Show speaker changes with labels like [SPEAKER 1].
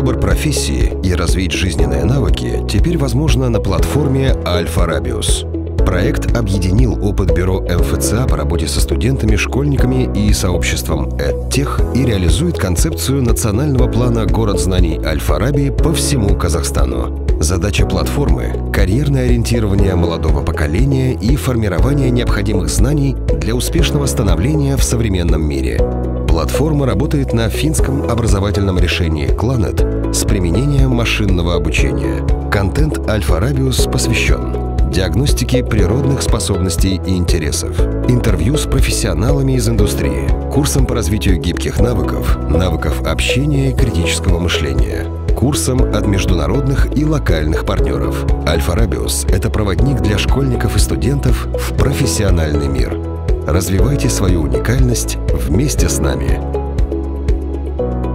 [SPEAKER 1] выбор профессии и развить жизненные навыки теперь возможно на платформе Альфа Рабиус. Проект объединил опыт бюро МФЦА по работе со студентами, школьниками и сообществом EdTech и реализует концепцию национального плана «Город знаний Аль-Фараби» по всему Казахстану. Задача платформы – карьерное ориентирование молодого поколения и формирование необходимых знаний для успешного становления в современном мире. Платформа работает на финском образовательном решении Clanet с применением машинного обучения. Контент Альфа Рабиус посвящен диагностике природных способностей и интересов, интервью с профессионалами из индустрии, курсом по развитию гибких навыков, навыков общения и критического мышления, курсом от международных и локальных партнеров. Альфа Рабиус – это проводник для школьников и студентов в профессиональный мир. Развивайте свою уникальность вместе с нами.